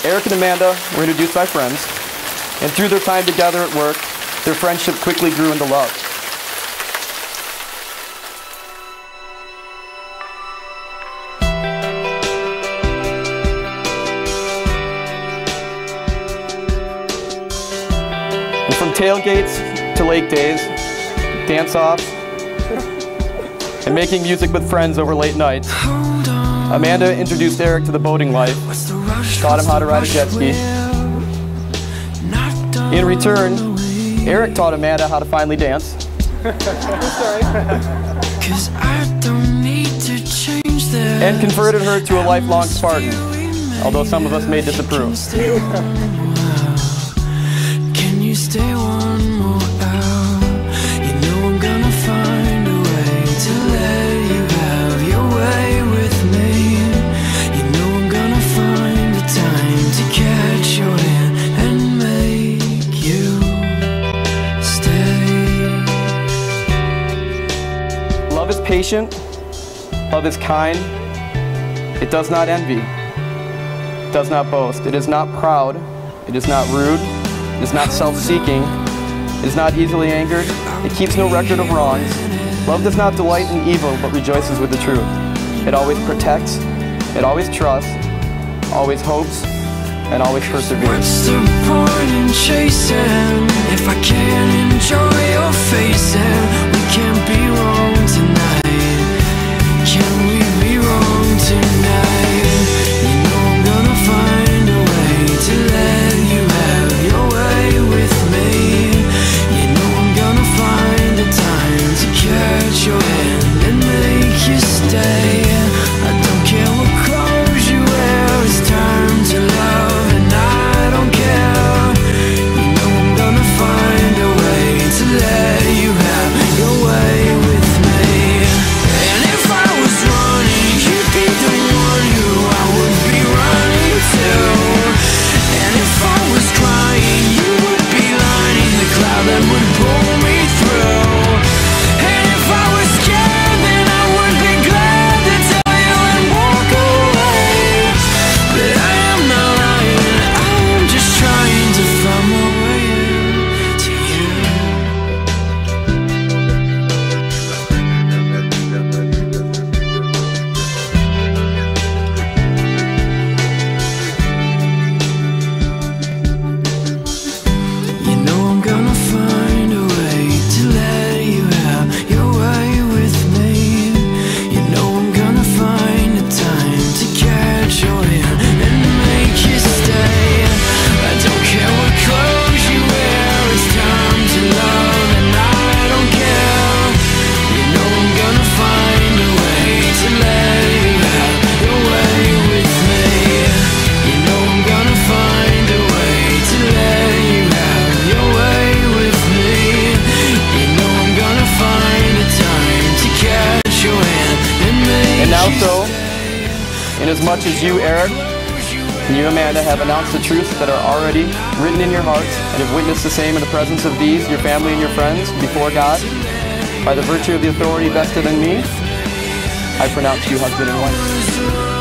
Eric and Amanda were introduced by friends, and through their time together at work, their friendship quickly grew into love. And from tailgates to lake days, dance-offs, and making music with friends over late nights, Amanda introduced Eric to the boating life, taught him how to ride a jet ski. In return, Eric taught Amanda how to finally dance. And converted her to a lifelong Spartan, although some of us may disapprove. Can you stay one more hour? You know I'm gonna find a way to let you have your way with me. You know I'm gonna find the time to catch your hand and make you stay. Love is patient. Love is kind. It does not envy. It does not boast. It is not proud. It is not rude. It is not self-seeking. It is not easily angered. It keeps no record of wrongs. Love does not delight in evil, but rejoices with the truth. It always protects. It always trusts. Always hopes. And always perseveres. What's the point in chasing if I can't enjoy your face? And we can't be wrong tonight. Can we be wrong tonight? You know I'm gonna find a way to let you have your way with me. You know I'm gonna find the time to catch your hand and make you stay. I don't care what clothes you wear, it's time to love and I don't care. You know I'm gonna find a way to let you have your way with me. And if I was running, you'd be the one who I would be running to. And if I was crying, you would be lining the cloud that would pull me through. And if I was scared, then I would be glad to tell you and walk away. But I am not lying, I'm just trying to find my way to you. You know I'm gonna find a way to let you have your way with me. You know I'm gonna find the time to catch your hand and make you stay. I don't care what clothes you wear, it's time to love and I don't care. You know I'm gonna find a way to let you have your way with me. You know I'm gonna find a way to let you have your way with me. You know I'm gonna find a time to catch your hand and make And now you so, stay. inasmuch as you, Eric, and you, Amanda, have announced the truths that are already written in your hearts and have witnessed the same in the presence of these, your family and your friends, before God, by the virtue of the authority vested in me, I pronounce you husband and wife.